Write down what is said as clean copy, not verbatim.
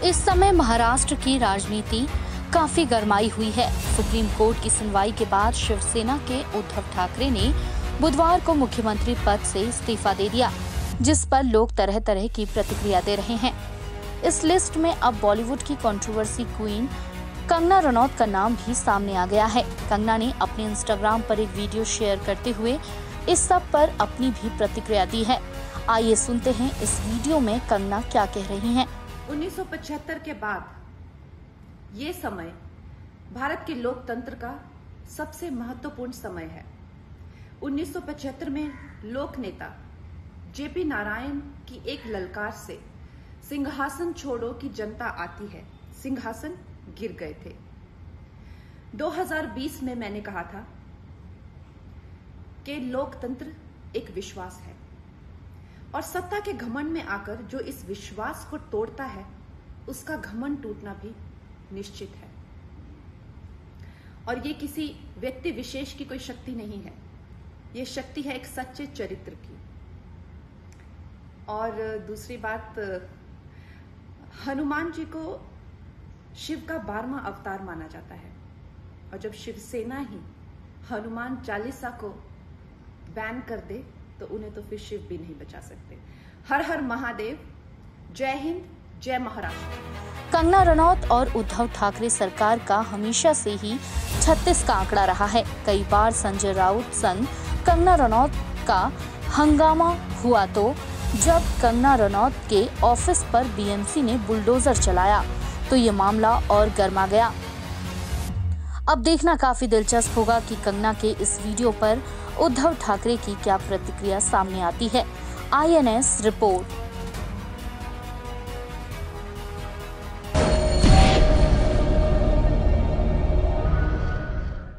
इस समय महाराष्ट्र की राजनीति काफी गरमाई हुई है। सुप्रीम कोर्ट की सुनवाई के बाद शिवसेना के उद्धव ठाकरे ने बुधवार को मुख्यमंत्री पद से इस्तीफा दे दिया, जिस पर लोग तरह तरह की प्रतिक्रिया दे रहे हैं। इस लिस्ट में अब बॉलीवुड की कंट्रोवर्सी क्वीन कंगना रनौत का नाम भी सामने आ गया है। कंगना ने अपने इंस्टाग्राम पर एक वीडियो शेयर करते हुए इस सब पर अपनी भी प्रतिक्रिया दी है। आइए सुनते हैं इस वीडियो में कंगना क्या कह रही हैं। 1975 के बाद ये समय भारत के लोकतंत्र का सबसे महत्वपूर्ण समय है। 1975 में लोक नेता जेपी नारायण की एक ललकार से सिंहासन छोड़ो की जनता आती है, सिंहासन गिर गए थे। 2020 में मैंने कहा था कि लोकतंत्र एक विश्वास है और सत्ता के घमंड में आकर जो इस विश्वास को तोड़ता है उसका घमंड टूटना भी निश्चित है। और ये किसी व्यक्ति विशेष की कोई शक्ति नहीं है, ये शक्ति है एक सच्चे चरित्र की। और दूसरी बात, हनुमान जी को शिव का 12वां अवतार माना जाता है और जब शिवसेना ही हनुमान चालीसा को बैन कर दे तो उन्हें तो फिर शिव भी नहीं बचा सकते। हर हर महादेव, जय हिंद, जय महाराष्ट्र। कंगना रनौत और उद्धव ठाकरे सरकार का हमेशा से ही 36 का आंकड़ा रहा है। कई बार संजय राउत संग कंगना रनौत का हंगामा हुआ, तो जब कंगना रनौत के ऑफिस पर बीएमसी ने बुलडोजर चलाया तो ये मामला और गर्मा गया। अब देखना काफी दिलचस्प होगा कि कंगना के इस वीडियो पर उद्धव ठाकरे की क्या प्रतिक्रिया सामने आती है। INS report.